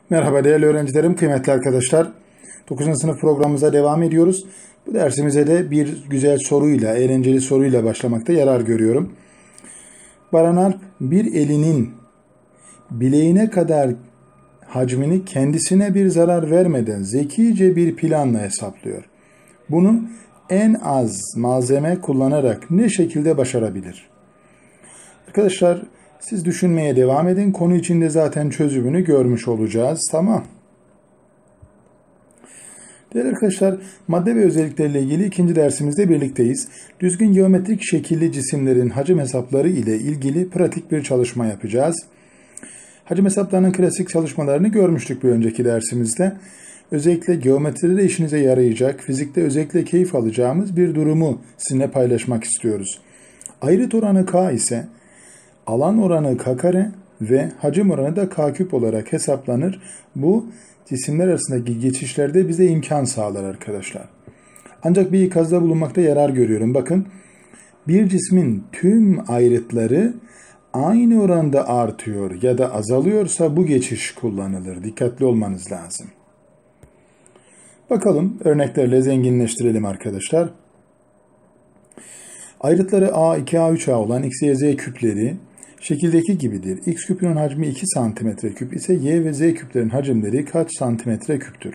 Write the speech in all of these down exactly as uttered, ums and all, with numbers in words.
Merhaba değerli öğrencilerim, kıymetli arkadaşlar. dokuzuncu sınıf programımıza devam ediyoruz. Bu dersimize de bir güzel soruyla, eğlenceli soruyla başlamakta yarar görüyorum. Baran Alp bir elinin bileğine kadar hacmini kendisine bir zarar vermeden zekice bir planla hesaplıyor. Bunu en az malzeme kullanarak ne şekilde başarabilir? Arkadaşlar, siz düşünmeye devam edin. Konu içinde zaten çözümünü görmüş olacağız. Tamam. Değerli arkadaşlar, madde ve özellikleriyle ilgili ikinci dersimizde birlikteyiz. Düzgün geometrik şekilli cisimlerin hacim hesapları ile ilgili pratik bir çalışma yapacağız. Hacim hesaplarının klasik çalışmalarını görmüştük bir önceki dersimizde. Özellikle geometride işinize yarayacak, fizikte özellikle keyif alacağımız bir durumu sizinle paylaşmak istiyoruz. Ayrıt oranı K ise alan oranı K kare ve hacim oranı da K küp olarak hesaplanır. Bu cisimler arasındaki geçişlerde bize imkan sağlar arkadaşlar. Ancak bir ikazda bulunmakta yarar görüyorum. Bakın, bir cismin tüm ayrıtları aynı oranda artıyor ya da azalıyorsa bu geçiş kullanılır. Dikkatli olmanız lazım. Bakalım, örneklerle zenginleştirelim arkadaşlar. Ayrıtları A iki A üç A olan X, Y, Z küpleri şekildeki gibidir. X küpünün hacmi iki santimetre küp ise Y ve Z küplerin hacimleri kaç santimetre küptür?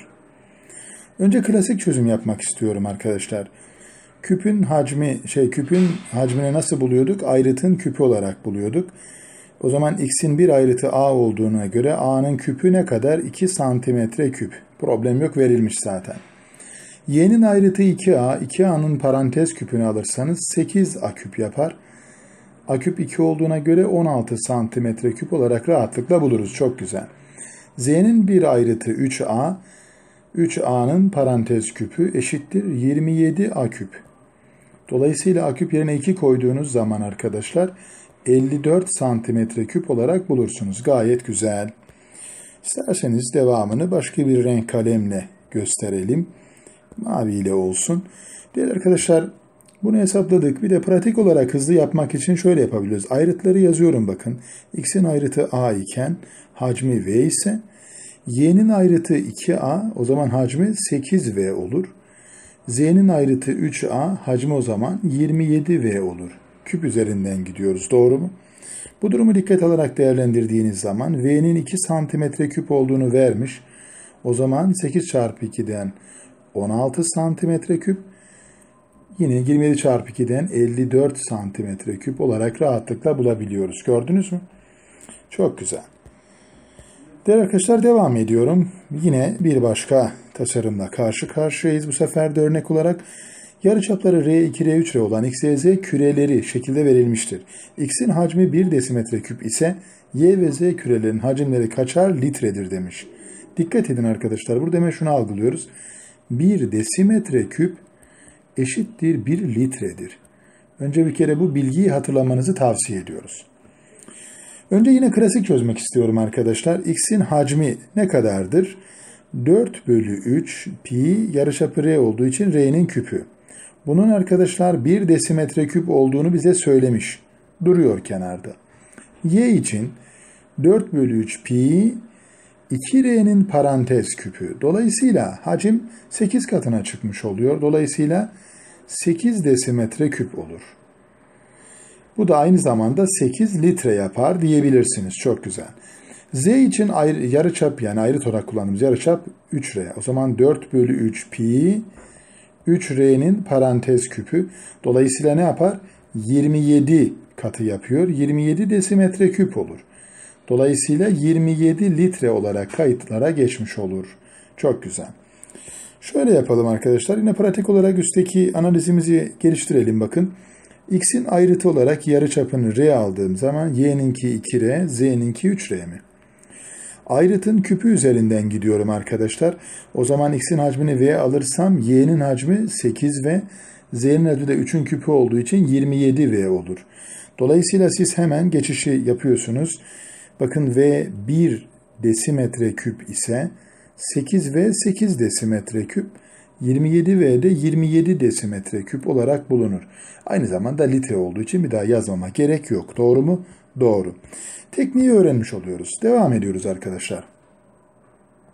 Önce klasik çözüm yapmak istiyorum arkadaşlar. Küpün hacmi, şey küpün hacmini nasıl buluyorduk? Ayrıtın küpü olarak buluyorduk. O zaman X'in bir ayrıtı A olduğuna göre A'nın küpü ne kadar? iki santimetre küp. Problem yok, verilmiş zaten. Y'nin ayrıtı iki A, iki A'nın parantez küpünü alırsanız sekiz A küp yapar. A küp iki olduğuna göre on altı santimetre küp olarak rahatlıkla buluruz. Çok güzel. Z'nin bir ayrıtı üç A, üç A'nın parantez küpü eşittir yirmi yedi A küp. Dolayısıyla A küp yerine iki koyduğunuz zaman arkadaşlar elli dört santimetre küp olarak bulursunuz. Gayet güzel. İsterseniz devamını başka bir renk kalemle gösterelim. Mavi ile olsun. Değerli arkadaşlar, bunu hesapladık. Bir de pratik olarak hızlı yapmak için şöyle yapabiliriz. Ayrıtları yazıyorum bakın. X'in ayrıtı A iken hacmi V ise Y'nin ayrıtı iki A, o zaman hacmi sekiz V olur. Z'nin ayrıtı üç A, hacmi o zaman yirmi yedi V olur. Küp üzerinden gidiyoruz, doğru mu? Bu durumu dikkat alarak değerlendirdiğiniz zaman V'nin iki santimetre küp olduğunu vermiş. O zaman sekiz çarpı iki'den on altı santimetre küp, yine yirmi yedi çarpı iki'den elli dört santimetre küp olarak rahatlıkla bulabiliyoruz. Gördünüz mü? Çok güzel. Değerli arkadaşlar, devam ediyorum. Yine bir başka tasarımla karşı karşıyayız. Bu sefer de örnek olarak yarıçapları R iki, R üç, R olan X, Y, Z küreleri şekilde verilmiştir. X'in hacmi bir desimetre küp ise Y ve Z kürelerin hacimleri kaçar litredir demiş. Dikkat edin arkadaşlar, burada hemen şunu algılıyoruz. bir desimetre küp eşittir bir litredir. Önce bir kere bu bilgiyi hatırlamanızı tavsiye ediyoruz. Önce yine klasik çözmek istiyorum arkadaşlar. X'in hacmi ne kadardır? dört bölü üç pi yarıçapı R olduğu için R'nin küpü. Bunun arkadaşlar bir desimetre küp olduğunu bize söylemiş. Duruyor kenarda. Y için dört bölü üç pi iki R'nin parantez küpü. Dolayısıyla hacim sekiz katına çıkmış oluyor. Dolayısıyla sekiz desimetre küp olur. Bu da aynı zamanda sekiz litre yapar diyebilirsiniz. Çok güzel. Z için ayrı, yarıçap, yani ayrıt olarak kullandığımız yarıçap üç R. O zaman dört bölü üç pi üç R'nin parantez küpü. Dolayısıyla ne yapar? yirmi yedi katı yapıyor. yirmi yedi desimetre küp olur. Dolayısıyla yirmi yedi litre olarak kayıtlara geçmiş olur. Çok güzel. Şöyle yapalım arkadaşlar. Yine pratik olarak üstteki analizimizi geliştirelim bakın. X'in ayrıtı olarak yarıçapını R aldığım zaman Y'ninki iki R, Z'ninki üç R mi? Ayrıtın küpü üzerinden gidiyorum arkadaşlar. O zaman X'in hacmini V alırsam Y'nin hacmi sekiz V, Z'nin hacmi de üçün küpü olduğu için yirmi yedi V olur. Dolayısıyla siz hemen geçişi yapıyorsunuz. Bakın V bir desimetre küp ise sekiz V sekiz desimetre küp, yirmi yedi V'de yirmi yedi desimetre küp olarak bulunur. Aynı zamanda litre olduğu için bir daha yazmama gerek yok. Doğru mu? Doğru. Tekniği öğrenmiş oluyoruz. Devam ediyoruz arkadaşlar.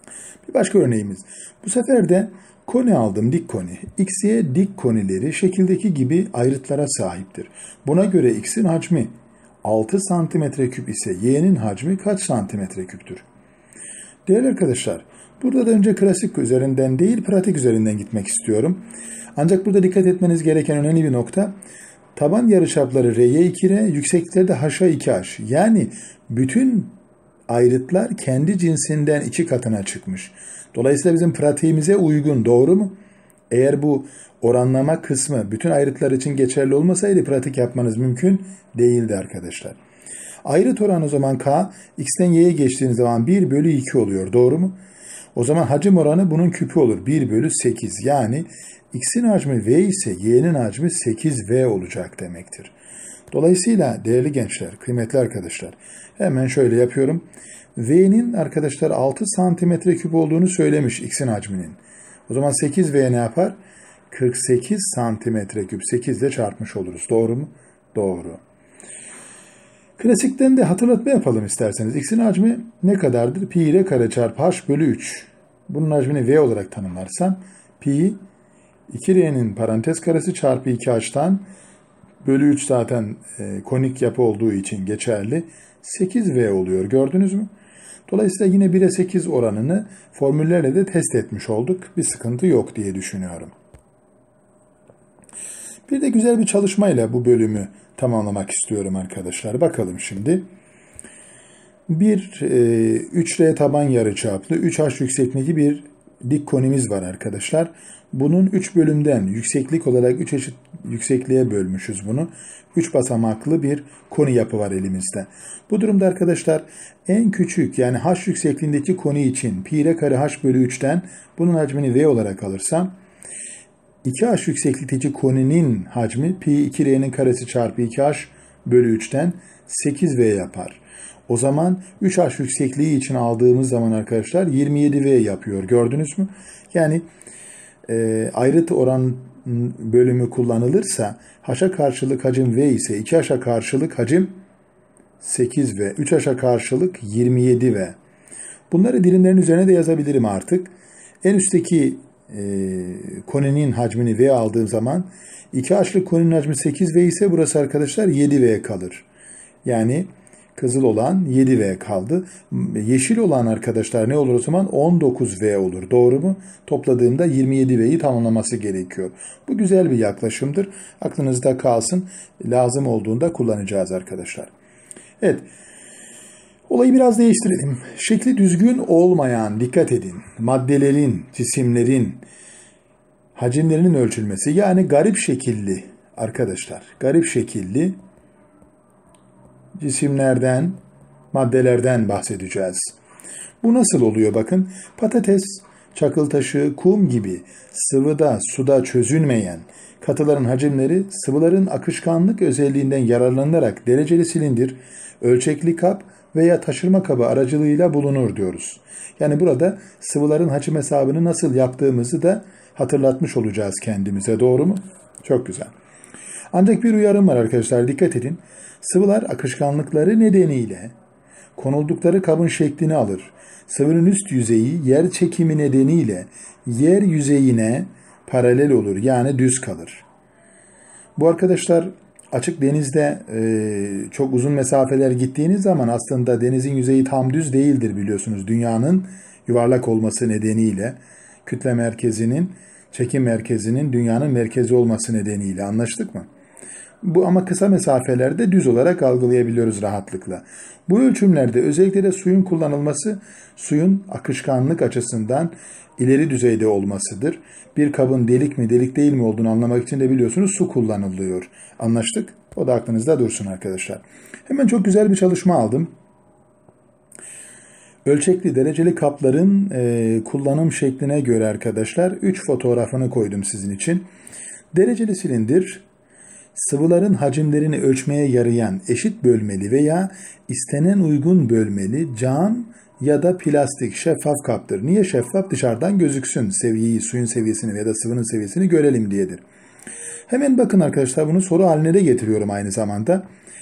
Bir başka örneğimiz. Bu sefer de koni aldım, dik koni. X, Y dik konileri şekildeki gibi ayrıtlara sahiptir. Buna göre X'in hacmi altı santimetre küp ise Y'nin hacmi kaç santimetre küptür? Değerli arkadaşlar, burada da önce klasik üzerinden değil, pratik üzerinden gitmek istiyorum. Ancak burada dikkat etmeniz gereken önemli bir nokta, taban yarıçapları R Y iki R, yükseklikleri de H A iki H. Yani bütün ayrıtlar kendi cinsinden iki katına çıkmış. Dolayısıyla bizim pratiğimize uygun, doğru mu? Eğer bu oranlama kısmı bütün ayrıtlar için geçerli olmasaydı pratik yapmanız mümkün değildi arkadaşlar. Ayrıt oranı o zaman K, X'ten Y'ye geçtiğiniz zaman bir bölü iki oluyor, doğru mu? O zaman hacim oranı bunun küpü olur, bir bölü sekiz. Yani X'in hacmi V ise Y'nin hacmi sekiz V olacak demektir. Dolayısıyla değerli gençler, kıymetli arkadaşlar, hemen şöyle yapıyorum. V'nin arkadaşlar altı santimetre küp olduğunu söylemiş X'in hacminin. O zaman sekiz V ne yapar? kırk sekiz santimetre küp. sekiz ile çarpmış oluruz. Doğru mu? Doğru. Klasikten de hatırlatma yapalım isterseniz. X'in hacmi ne kadardır? Pi R kare çarpı H bölü üç. Bunun hacmini V olarak tanımlarsam pi iki R'nin parantez karesi çarpı iki H'tan bölü üç zaten e, konik yapı olduğu için geçerli. sekiz V oluyor. Gördünüz mü? Dolayısıyla yine bire sekiz oranını formüllerle de test etmiş olduk. Bir sıkıntı yok diye düşünüyorum. Bir de güzel bir çalışmayla bu bölümü tamamlamak istiyorum arkadaşlar. Bakalım şimdi. Bir e, üç R taban yarıçaplı üç H yüksekliğindeki bir dik konimiz var arkadaşlar. Bunun üç bölümden yükseklik olarak üç eşit yüksekliğe bölmüşüz bunu. üç basamaklı bir koni yapı var elimizde. Bu durumda arkadaşlar en küçük yani H yüksekliğindeki koni için pi R kare H bölü üçten bunun hacmini V olarak alırsam iki H yükseklikteki koninin hacmi pi iki R'nin karesi çarpı iki H bölü üçten sekiz V yapar. O zaman üç H yüksekliği için aldığımız zaman arkadaşlar yirmi yedi V yapıyor. Gördünüz mü? Yani e, ayrıt oran bölümü kullanılırsa H'a karşılık hacim V ise iki H'a karşılık hacim sekiz V, üç H'a karşılık yirmi yedi V. Bunları dilimlerin üzerine de yazabilirim artık. En üstteki e, koninin hacmini V aldığım zaman iki H'lık koninin hacmi sekiz V ise burası arkadaşlar yedi V kalır. Yani kızıl olan yedi V kaldı. Yeşil olan arkadaşlar ne olur o zaman? on dokuz V olur. Doğru mu? Topladığımda yirmi yedi V'yi tamamlaması gerekiyor. Bu güzel bir yaklaşımdır. Aklınızda kalsın. Lazım olduğunda kullanacağız arkadaşlar. Evet. Olayı biraz değiştirelim. Şekli düzgün olmayan, dikkat edin, maddelerin, cisimlerin hacimlerinin ölçülmesi, yani garip şekilli arkadaşlar, garip şekilli cisimlerden, maddelerden bahsedeceğiz. Bu nasıl oluyor bakın? Patates, çakıl taşı, kum gibi sıvıda, suda çözünmeyen katıların hacimleri sıvıların akışkanlık özelliğinden yararlanarak dereceli silindir, ölçekli kap veya taşırma kabı aracılığıyla bulunur diyoruz. Yani burada sıvıların hacim hesabını nasıl yaptığımızı da hatırlatmış olacağız kendimize. Doğru mu? Çok güzel. Ancak bir uyarım var arkadaşlar, dikkat edin. Sıvılar akışkanlıkları nedeniyle konuldukları kabın şeklini alır. Sıvının üst yüzeyi yer çekimi nedeniyle yer yüzeyine paralel olur, yani düz kalır. Bu arkadaşlar açık denizde e, çok uzun mesafeler gittiğiniz zaman aslında denizin yüzeyi tam düz değildir biliyorsunuz. Dünyanın yuvarlak olması nedeniyle, kütle merkezinin, çekim merkezinin dünyanın merkezi olması nedeniyle, anlaştık mı? Bu ama kısa mesafelerde düz olarak algılayabiliyoruz rahatlıkla. Bu ölçümlerde özellikle de suyun kullanılması, suyun akışkanlık açısından ileri düzeyde olmasıdır. Bir kabın delik mi delik değil mi olduğunu anlamak için de biliyorsunuz su kullanılıyor. Anlaştık? O da aklınızda dursun arkadaşlar. Hemen çok güzel bir çalışma aldım. Ölçekli dereceli kapların e, kullanım şekline göre arkadaşlar üç fotoğrafını koydum sizin için. Dereceli silindir, sıvıların hacimlerini ölçmeye yarayan eşit bölmeli veya istenen uygun bölmeli cam ya da plastik şeffaf kaptır. Niye şeffaf? Dışarıdan gözüksün. Seviyeyi, suyun seviyesini ya da sıvının seviyesini görelim diyedir. Hemen bakın arkadaşlar, bunu soru haline de getiriyorum aynı zamanda.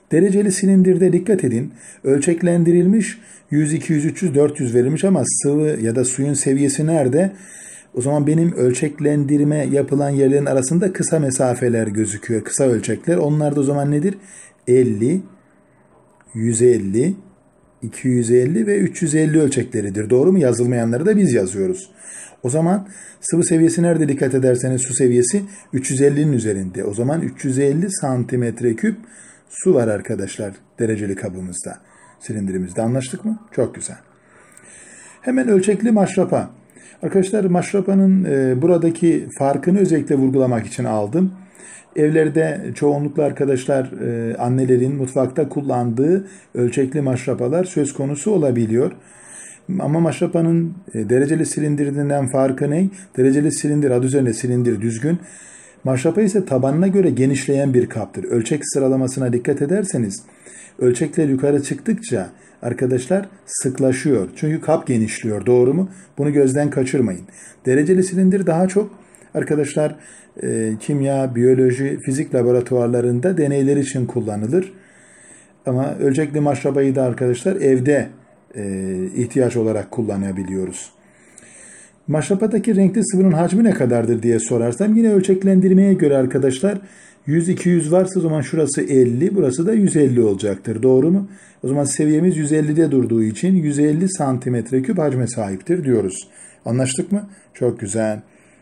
Dereceli silindirde dikkat edin. Ölçeklendirilmiş yüz, iki yüz, üç yüz, dört yüz verilmiş ama sıvı ya da suyun seviyesi nerede? O zaman benim ölçeklendirme yapılan yerlerin arasında kısa mesafeler gözüküyor. Kısa ölçekler. Onlar da o zaman nedir? elli, yüz elli, iki yüz elli ve üç yüz elli ölçekleridir. Doğru mu? Yazılmayanları da biz yazıyoruz. O zaman sıvı seviyesi nerede dikkat ederseniz su seviyesi üç yüz ellinin üzerinde. O zaman üç yüz elli santimetre küp su var arkadaşlar dereceli kabımızda. Silindirimizde anlaştık mı? Çok güzel. Hemen ölçekli maşrapa. Arkadaşlar maşrapanın e, buradaki farkını özellikle vurgulamak için aldım. Evlerde çoğunlukla arkadaşlar e, annelerin mutfakta kullandığı ölçekli maşrapalar söz konusu olabiliyor. Ama maşrapanın e, dereceli silindirinden farkı ne? Dereceli silindir adı üzerinde silindir düzgün. Maşrapa ise tabanına göre genişleyen bir kaptır. Ölçek sıralamasına dikkat ederseniz ölçekler yukarı çıktıkça arkadaşlar sıklaşıyor. Çünkü kap genişliyor. Doğru mu? Bunu gözden kaçırmayın. Dereceli silindir daha çok arkadaşlar e, kimya, biyoloji, fizik laboratuvarlarında deneyler için kullanılır. Ama ölçekli maşrapayı da arkadaşlar evde e, ihtiyaç olarak kullanabiliyoruz. Maşrapadaki renkli sıvının hacmi ne kadardır diye sorarsam yine ölçeklendirmeye göre arkadaşlar yüz iki yüz varsa o zaman şurası elli, burası da yüz elli olacaktır. Doğru mu? O zaman seviyemiz yüz ellide durduğu için yüz elli santimetre küp hacme sahiptir diyoruz. Anlaştık mı? Çok güzel.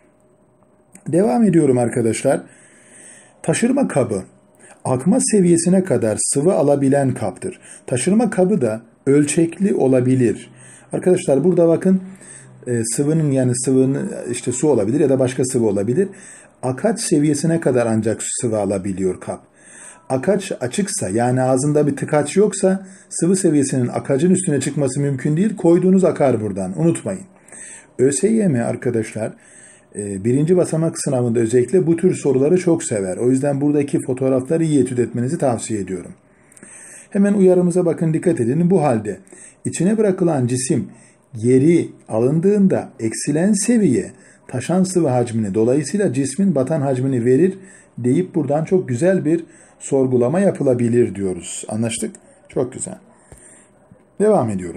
Devam ediyorum arkadaşlar. Taşırma kabı akma seviyesine kadar sıvı alabilen kaptır. Taşırma kabı da ölçekli olabilir. Arkadaşlar burada bakın sıvının yani sıvının işte su olabilir ya da başka sıvı olabilir. Akaç seviyesine kadar ancak sıvı alabiliyor kap. Akaç açıksa yani ağzında bir tıkaç yoksa sıvı seviyesinin akacın üstüne çıkması mümkün değil. Koyduğunuz akar buradan. Unutmayın. ÖSYM arkadaşlar birinci basamak sınavında özellikle bu tür soruları çok sever. O yüzden buradaki fotoğrafları iyi etüt etmenizi tavsiye ediyorum. Hemen uyarımıza bakın dikkat edin. Bu halde içine bırakılan cisim geri alındığında eksilen seviye taşan sıvı hacmini dolayısıyla cismin batan hacmini verir deyip buradan çok güzel bir sorgulama yapılabilir diyoruz. Anlaştık? Çok güzel. Devam ediyoruz.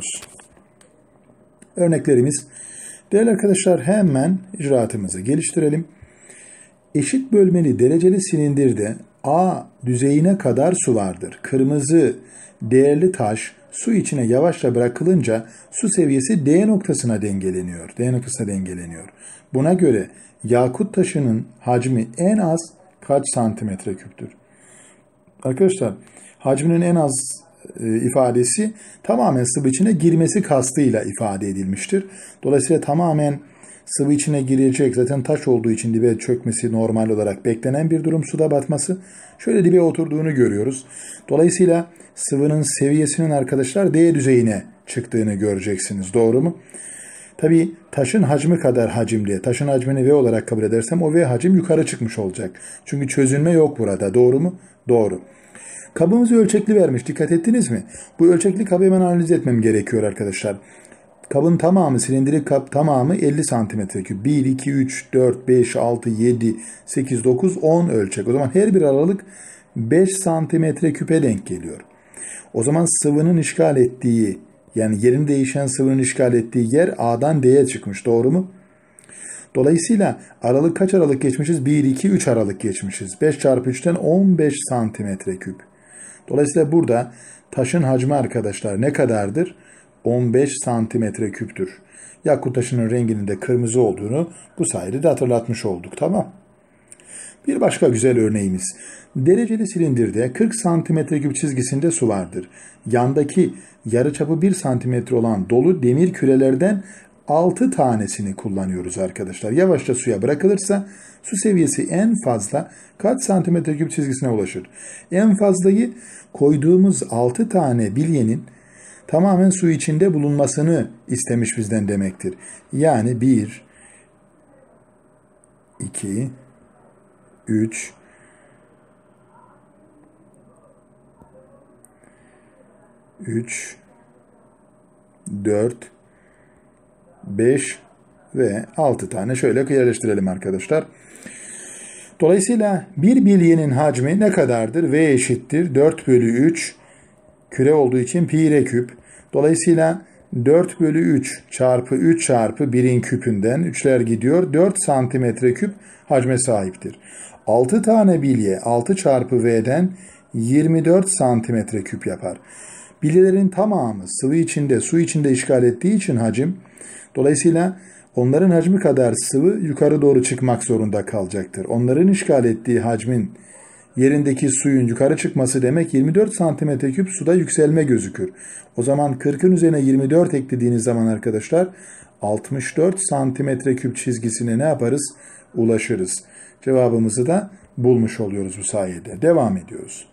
Örneklerimiz. Değerli arkadaşlar hemen icraatımızı geliştirelim. Eşit bölmeli dereceli silindirde A düzeyine kadar su vardır. Kırmızı değerli taş su içine yavaşça bırakılınca su seviyesi D noktasına dengeleniyor. D noktasına dengeleniyor. Buna göre yakut taşının hacmi en az kaç santimetre küptür? Arkadaşlar hacminin en az e, ifadesi tamamen sıvı içine girmesi kastıyla ifade edilmiştir. Dolayısıyla tamamen sıvı içine girecek zaten taş olduğu için dibe çökmesi normal olarak beklenen bir durum suda batması. Şöyle dibe oturduğunu görüyoruz. Dolayısıyla sıvının seviyesinin arkadaşlar D düzeyine çıktığını göreceksiniz. Doğru mu? Tabii taşın hacmi kadar hacimli. Taşın hacmini V olarak kabul edersem o V hacim yukarı çıkmış olacak. Çünkü çözünme yok burada. Doğru mu? Doğru. Kabımızı ölçekli vermiş. Dikkat ettiniz mi? Bu ölçekli kabı hemen analiz etmem gerekiyor arkadaşlar. Kabın tamamı, silindirik kap tamamı elli santimetre küp. bir, iki, üç, dört, beş, altı, yedi, sekiz, dokuz, on ölçek. O zaman her bir aralık beş santimetre küpe denk geliyor. O zaman sıvının işgal ettiği, yani yerini değişen sıvının işgal ettiği yer A'dan D'ye çıkmış. Doğru mu? Dolayısıyla aralık kaç aralık geçmişiz? bir, iki, üç aralık geçmişiz. beş çarpı üçten on beş santimetre küp. Dolayısıyla burada taşın hacmi arkadaşlar ne kadardır? on beş santimetre küptür. Yakut taşının renginin de kırmızı olduğunu bu sayede de hatırlatmış olduk. Tamam. Bir başka güzel örneğimiz. Dereceli silindirde kırk santimetre küp çizgisinde su vardır. Yandaki yarıçapı bir santimetre olan dolu demir kürelerden altı tanesini kullanıyoruz arkadaşlar. Yavaşça suya bırakılırsa su seviyesi en fazla kaç santimetre küp çizgisine ulaşır? En fazlayı koyduğumuz altı tane bilyenin tamamen su içinde bulunmasını istemiş bizden demektir. Yani bir, iki, üç, üç, dört, beş ve altı tane şöyle yerleştirelim arkadaşlar. Dolayısıyla bir bilyenin hacmi ne kadardır? V eşittir dört bölü üç küre olduğu için pi r küp. Dolayısıyla dört bölü üç çarpı üç çarpı birin küpünden üçler gidiyor. dört santimetre küp hacme sahiptir. altı tane bilye altı çarpı V'den yirmi dört santimetre küp yapar. Bilyelerin tamamı sıvı içinde, su içinde işgal ettiği için hacim, dolayısıyla onların hacmi kadar sıvı yukarı doğru çıkmak zorunda kalacaktır. Onların işgal ettiği hacmin yerindeki suyun yukarı çıkması demek yirmi dört santimetre küp suda yükselme gözükür. O zaman kırkın üzerine yirmi dört eklediğiniz zaman arkadaşlar altmış dört santimetre küp çizgisine ne yaparız? Ulaşırız. Cevabımızı da bulmuş oluyoruz bu sayede. Devam ediyoruz.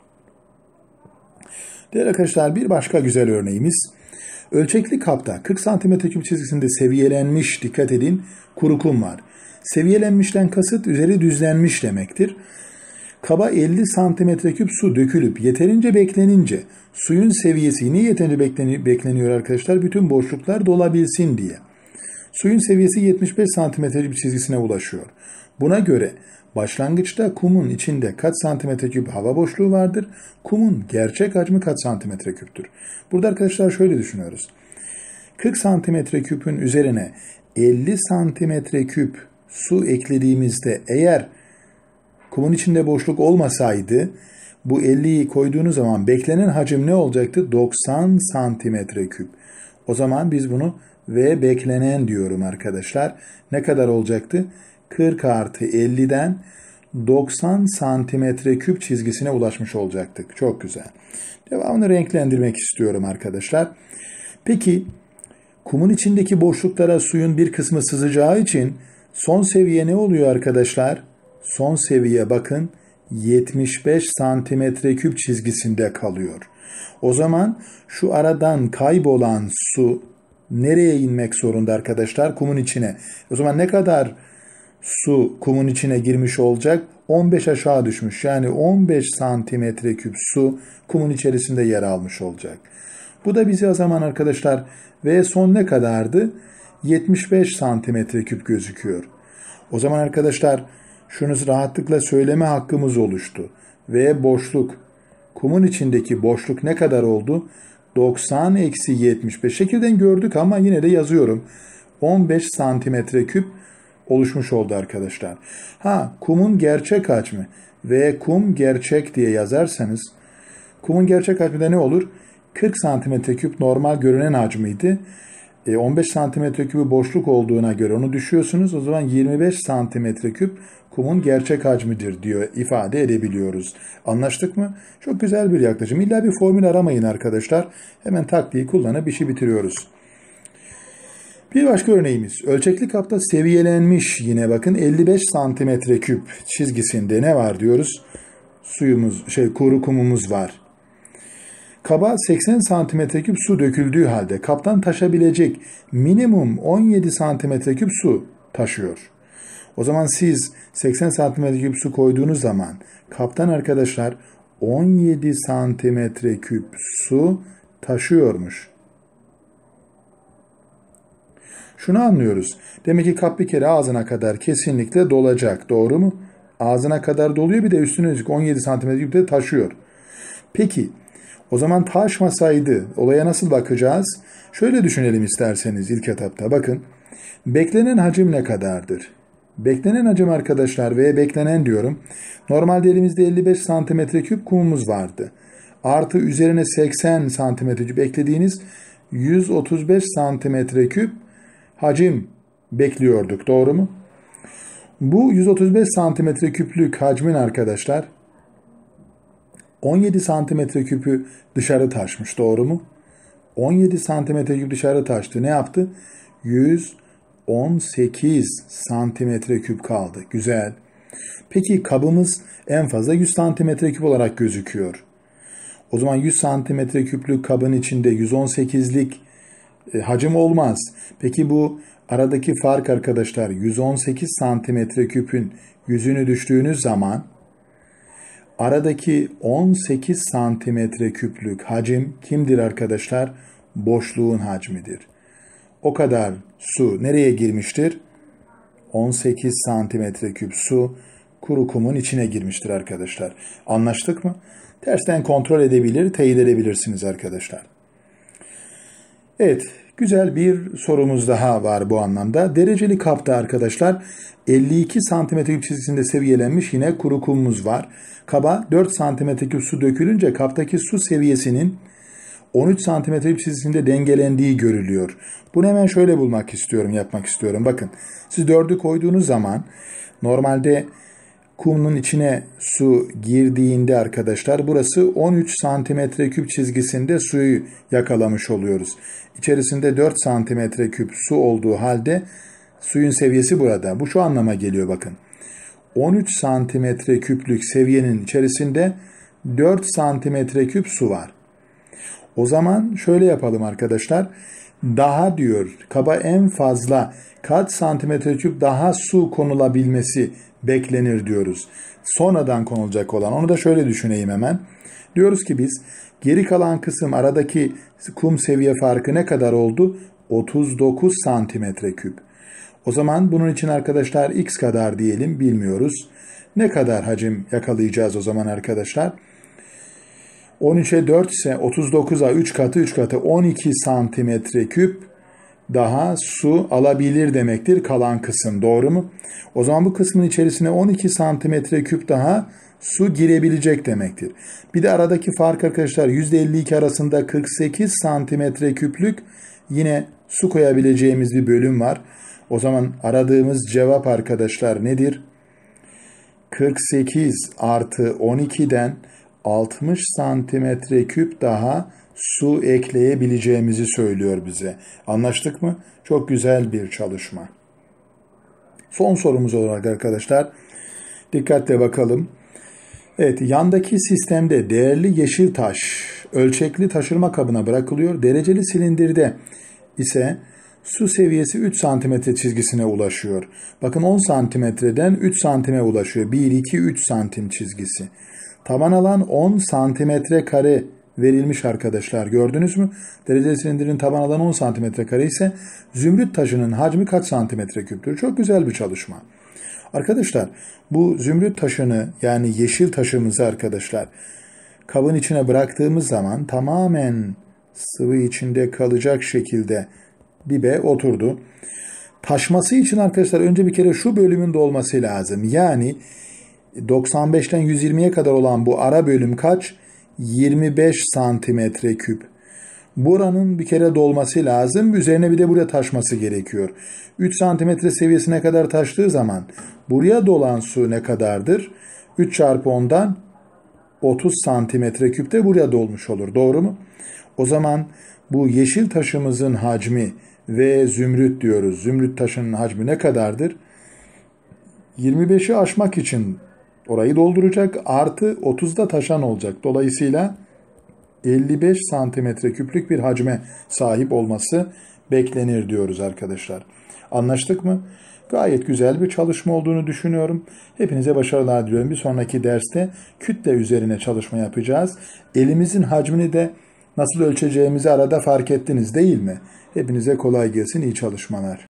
Değerli arkadaşlar, bir başka güzel örneğimiz. Ölçekli kapta kırk santimetre küp çizgisinde seviyelenmiş, dikkat edin, kuru kum var. Seviyelenmişten kasıt üzeri düzlenmiş demektir. Kaba elli santimetre küp su dökülüp yeterince beklenince suyun seviyesi niye yeterince bekleniyor arkadaşlar? Bütün boşluklar dolabilsin diye. Suyun seviyesi yetmiş beş santimetre küp çizgisine ulaşıyor. Buna göre başlangıçta kumun içinde kaç santimetre küp hava boşluğu vardır? Kumun gerçek hacmi kaç santimetre küptür? Burada arkadaşlar şöyle düşünüyoruz. kırk santimetre küpün üzerine elli santimetre küp su eklediğimizde eğer kumun içinde boşluk olmasaydı bu elliyi koyduğunuz zaman beklenen hacim ne olacaktı? doksan santimetre küp. O zaman biz bunu ve beklenen diyorum arkadaşlar. Ne kadar olacaktı? kırk artı elliden doksan santimetre küp çizgisine ulaşmış olacaktık. Çok güzel. Devamını renklendirmek istiyorum arkadaşlar. Peki kumun içindeki boşluklara suyun bir kısmı sızacağı için son seviye ne oluyor arkadaşlar? Son seviye bakın yetmiş beş santimetre küp çizgisinde kalıyor. O zaman şu aradan kaybolan su nereye inmek zorunda arkadaşlar? Kumun içine. O zaman ne kadar su kumun içine girmiş olacak? on beş aşağı düşmüş. Yani on beş santimetre küp su kumun içerisinde yer almış olacak. Bu da bize o zaman arkadaşlar ve son ne kadardı? yetmiş beş santimetre küp gözüküyor. O zaman arkadaşlar şunu rahatlıkla söyleme hakkımız oluştu. Ve boşluk, kumun içindeki boşluk ne kadar oldu? doksan eksi yetmiş beş. Şekilden gördük ama yine de yazıyorum. on beş santimetre küp oluşmuş oldu arkadaşlar. Ha, kumun gerçek hacmi ve kum gerçek diye yazarsanız kumun gerçek hacmi de ne olur? kırk santimetre küp normal görünen hacmiydi. E, on beş santimetre küpü boşluk olduğuna göre onu düşüyorsunuz. O zaman yirmi beş santimetre küp kumun gerçek hacmidir diyor, ifade edebiliyoruz. Anlaştık mı? Çok güzel bir yaklaşım. İlla bir formül aramayın arkadaşlar. Hemen taktiği kullanıp işi bitiriyoruz. Bir başka örneğimiz. Ölçekli kapta seviyelenmiş, yine bakın elli beş santimetre küp çizgisinde ne var diyoruz? Suyumuz, şey kuru kumumuz var. Kaba seksen santimetre küp su döküldüğü halde kaptan taşabilecek minimum on yedi santimetre küp su taşıyor. O zaman siz seksen santimetre küp su koyduğunuz zaman kaptan arkadaşlar on yedi santimetre küp su taşıyormuş. Şunu anlıyoruz. Demek ki kap bir kere ağzına kadar kesinlikle dolacak. Doğru mu? Ağzına kadar doluyor, bir de üstüne on yedi santimetre küp de taşıyor. Peki o zaman taşmasaydı olaya nasıl bakacağız? Şöyle düşünelim isterseniz ilk etapta. Bakın beklenen hacim ne kadardır? Beklenen hacim arkadaşlar ve beklenen diyorum. Normalde elimizde elli beş santimetre küp kumumuz vardı. Artı üzerine seksen santimetre küp eklediğiniz yüz otuz beş santimetre küp hacim bekliyorduk. Doğru mu? Bu yüz otuz beş santimetre küplük hacmin arkadaşlar on yedi santimetre küpü dışarı taşmış. Doğru mu? on yedi santimetre küp dışarı taştı. Ne yaptı? yüz on sekiz santimetre küp kaldı. Güzel. Peki kabımız en fazla yüz santimetre küp olarak gözüküyor. O zaman yüz santimetre küplük kabın içinde yüz on sekizlik e, hacim olmaz. Peki bu aradaki fark arkadaşlar yüz on sekiz santimetre küpün yüzünü düştüğünüz zaman aradaki on sekiz santimetre küplük hacim kimdir arkadaşlar? Boşluğun hacmidir. O kadar su nereye girmiştir? on sekiz santimetre küp su kuru kumun içine girmiştir arkadaşlar. Anlaştık mı? Tersten kontrol edebilir, teyit edebilirsiniz arkadaşlar. Evet, güzel bir sorumuz daha var bu anlamda. Dereceli kapta arkadaşlar elli iki santimetre küp çizgisinde seviyelenmiş yine kuru kumumuz var. Kaba dört santimetre küp su dökülünce kaptaki su seviyesinin on üç santimetre küp çizgisinde dengelendiği görülüyor. Bunu hemen şöyle bulmak istiyorum, yapmak istiyorum. Bakın, siz dördü koyduğunuz zaman normalde kumunun içine su girdiğinde arkadaşlar burası on üç santimetre küp çizgisinde suyu yakalamış oluyoruz. İçerisinde dört santimetre küp su olduğu halde suyun seviyesi burada. Bu şu anlama geliyor bakın. on üç santimetre küplük seviyenin içerisinde dört santimetre küp su var. O zaman şöyle yapalım arkadaşlar. Daha diyor kaba en fazla kaç santimetre küp daha su konulabilmesi beklenir diyoruz. Sonradan konulacak olan. Onu da şöyle düşüneyim hemen. Diyoruz ki biz geri kalan kısım aradaki kum seviye farkı ne kadar oldu? otuz dokuz santimetre küp. O zaman bunun için arkadaşlar x kadar diyelim, bilmiyoruz. Ne kadar hacim yakalayacağız o zaman arkadaşlar? on üçe dört ise otuz dokuza üç katı üç katı on iki santimetre küp daha su alabilir demektir kalan kısım. Doğru mu? O zaman bu kısmın içerisine on iki santimetre küp daha su girebilecek demektir. Bir de aradaki fark arkadaşlar yüzde elli iki arasında kırk sekiz santimetre küplük yine su koyabileceğimiz bir bölüm var. O zaman aradığımız cevap arkadaşlar nedir? kırk sekiz artı on ikiden altmış santimetre küp daha su ekleyebileceğimizi söylüyor bize. Anlaştık mı? Çok güzel bir çalışma. Son sorumuz olarak arkadaşlar dikkatle bakalım. Evet, yandaki sistemde değerli yeşil taş ölçekli taşırma kabına bırakılıyor. Dereceli silindirde ise su seviyesi üç santimetre çizgisine ulaşıyor. Bakın on santimetreden üç santime ulaşıyor. bir, iki, üç santim çizgisi. Taban alan on santimetre kare verilmiş arkadaşlar. Gördünüz mü? Dereceli silindirin taban alanı on santimetre kare ise zümrüt taşının hacmi kaç santimetre küptür? Çok güzel bir çalışma. Arkadaşlar bu zümrüt taşını yani yeşil taşımızı arkadaşlar kabın içine bıraktığımız zaman tamamen sıvı içinde kalacak şekilde dibe oturdu. Taşması için arkadaşlar önce bir kere şu bölümün dolması lazım. Yani doksan beşten yüz yirmiye kadar olan bu ara bölüm kaç? yirmi beş santimetre küp. Buranın bir kere dolması lazım. Üzerine bir de buraya taşması gerekiyor. üç santimetre seviyesine kadar taştığı zaman buraya dolan su ne kadardır? üç çarpı ondan otuz santimetre küp de buraya dolmuş olur. Doğru mu? O zaman bu yeşil taşımızın hacmi ve zümrüt diyoruz. Zümrüt taşının hacmi ne kadardır? yirmi beşi aşmak için orayı dolduracak. Artı otuzda taşan olacak. Dolayısıyla elli beş santimetre küplük bir hacme sahip olması beklenir diyoruz arkadaşlar. Anlaştık mı? Gayet güzel bir çalışma olduğunu düşünüyorum. Hepinize başarılar diliyorum. Bir sonraki derste kütle üzerine çalışma yapacağız. Elimizin hacmini de nasıl ölçeceğimizi arada fark ettiniz değil mi? Hepinize kolay gelsin, iyi çalışmalar.